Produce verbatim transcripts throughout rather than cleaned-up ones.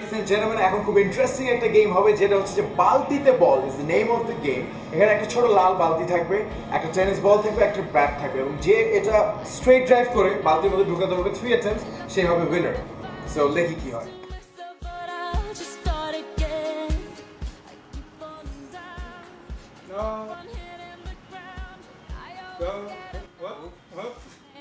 ladies and gentlemen, এখন খুব interesting একটা গেম হবে যেটা হচ্ছে যে বালতিতে ball is the name of the game. এখানে একটা ছোট লাল বালতি থাকবে, একটা টেনিস বল থাকবে, একটা ব্যাট থাকবে এবং যে এটা স্ট্রেট ড্রাইভ করে বালতির মধ্যে ঢুকাতে হবে থ্রি অ্যাটেম্পটস, সে হবে উইনার। সো দেখি কি হয়। Go. Whoop, whoop.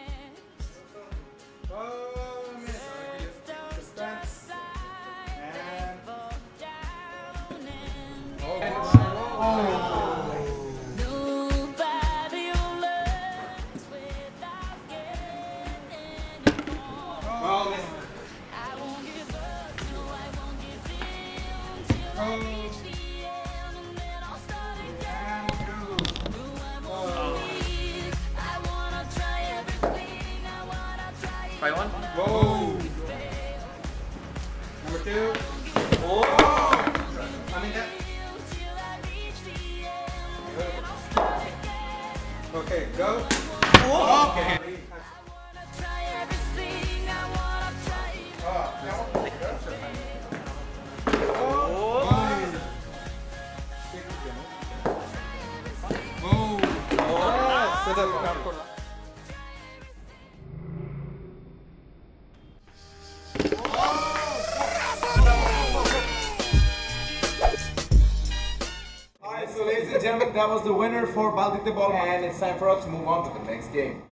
Try one. Whoa. Number two. Oh. I mean that. Okay, go. Whoa. Okay. So ladies and gentlemen, that was the winner for Baltite Ball, and it's time for us to move on to the next game.